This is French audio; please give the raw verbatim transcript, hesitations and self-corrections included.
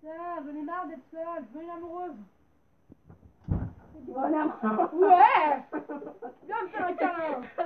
Putain, j'en ai marre d'être seule, je veux une amoureuse. Bonhomme. Ouais. Viens me faire un câlin.